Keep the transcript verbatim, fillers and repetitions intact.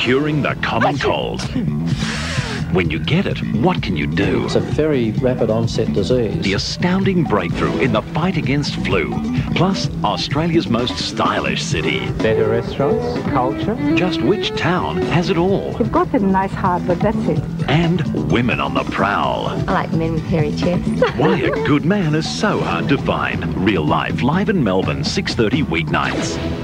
curing the common cold. When you get it, what can you do? It's a very rapid onset disease. The astounding breakthrough in the fight against flu. Plus, Australia's most stylish city. Better restaurants, culture. Just which town has it all? You've got a nice heart, but that's it. And women on the prowl. I like men with hairy chests. Why a good man is so hard to find. Real life, live in Melbourne, six thirty weeknights.